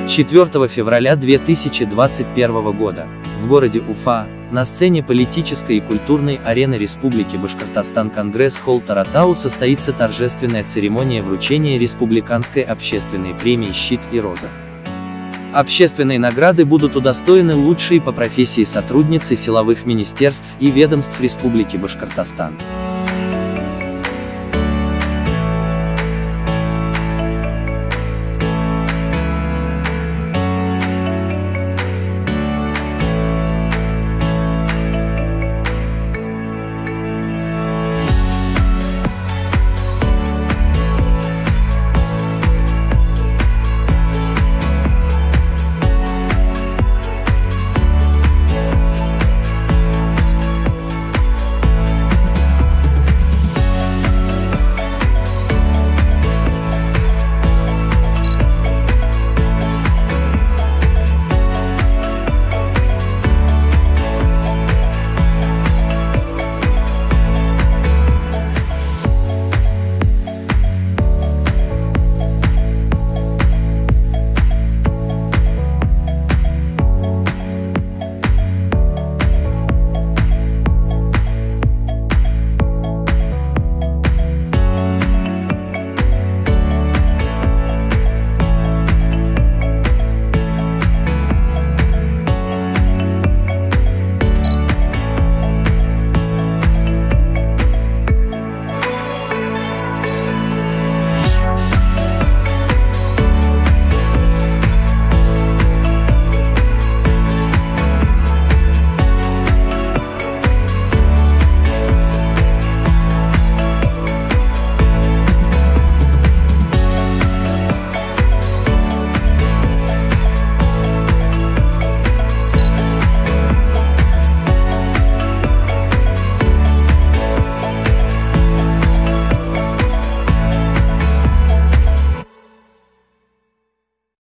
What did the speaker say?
4 февраля 2021 года, в городе Уфа, на сцене политической и культурной арены Республики Башкортостан Конгресс-холл Таратау состоится торжественная церемония вручения Республиканской общественной премии «Щит и Роза». Общественные награды будут удостоены лучшие по профессии сотрудницы силовых министерств и ведомств Республики Башкортостан.